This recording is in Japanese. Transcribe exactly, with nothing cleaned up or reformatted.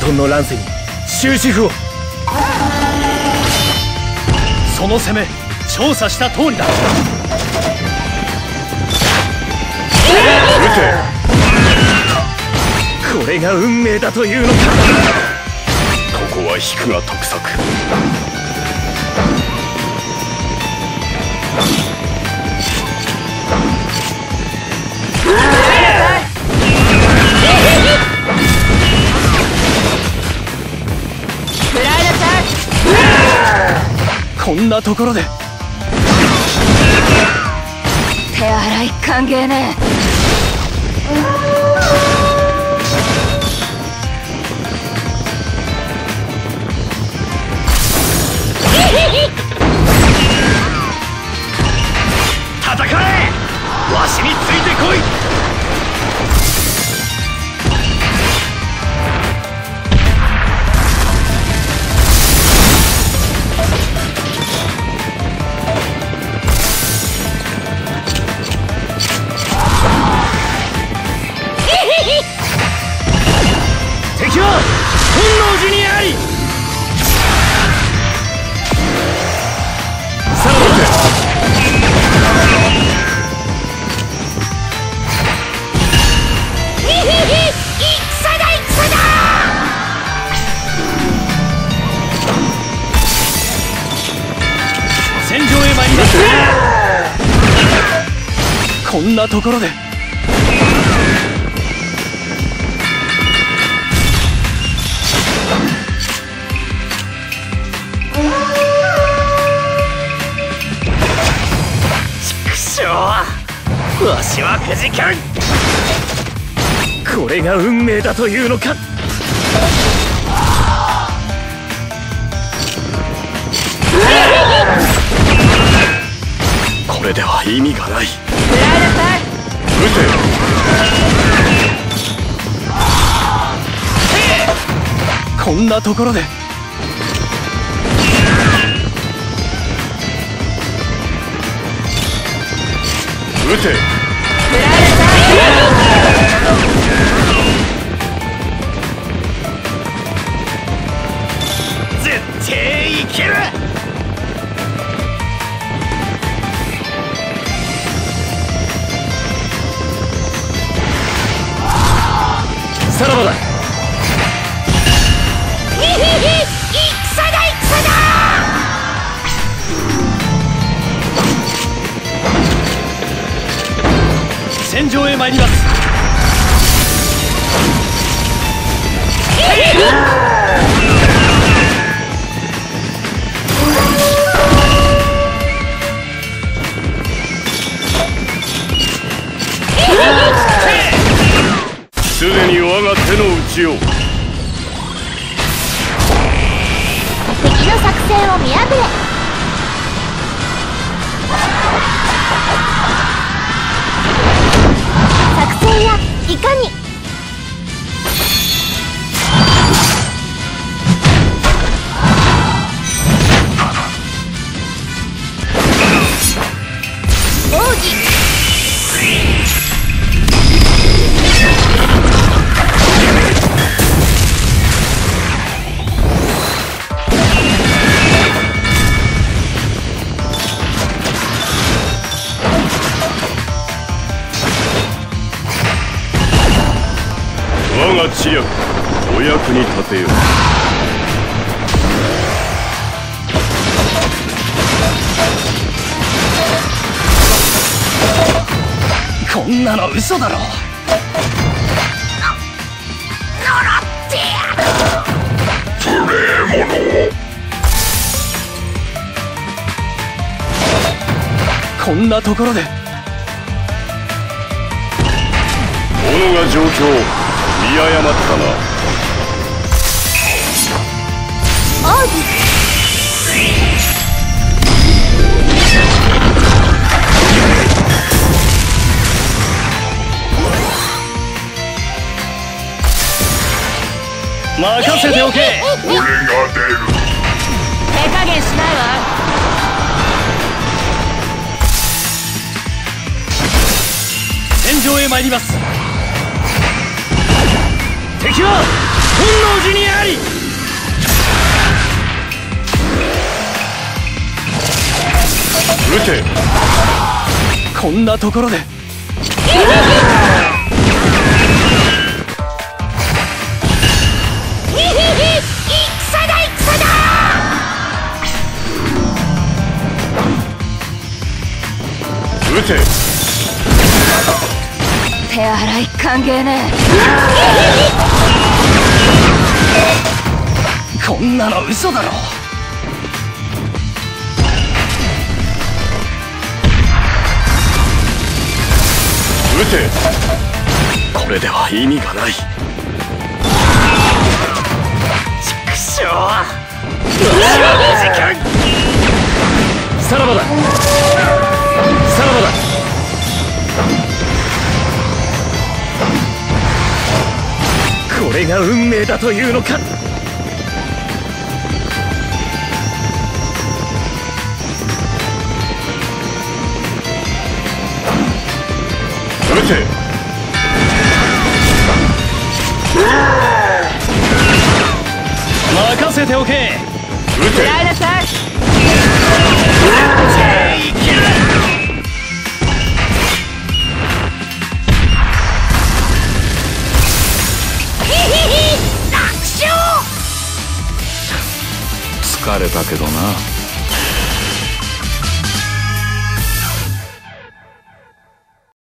トンの乱世に終止符を。その攻め調査した通りだ。撃て。これが運命だというのか。ここは引くが得策。こんなところで手洗い歓迎ね。 戦え。わしについてこい。敵は本能寺にあり。さらば戦だ戦だ。戦場へ参ります。こんなところでわしはくじかん。これが運命だというのか。これでは意味がない。撃て。こんなところで撃て。絶対いける。さらばだ。戦だ戦だ。戦場へ参ります。すでに我が手の内を。 敵の作戦を見破れ。作戦やいかに。奥義。 我が知略お役に立てよう。こんなの嘘だろ。呪ってやる。無礼者。こんなところで己が状況見誤ったな。 奥義。 任せておけ。 俺が出る。 手加減しないわ。 戦場へ参ります。敵は能寺にあり。 撃て。 こんなところで撃て。 手洗い関係ねえ。こんなの嘘だろ。 撃て。 これでは意味がない。畜生。時間。さらばだ。さらばだ。これが運命だというのか。 撃て。 任せておけ。 撃て。 らいなさい。 疲れたけどな。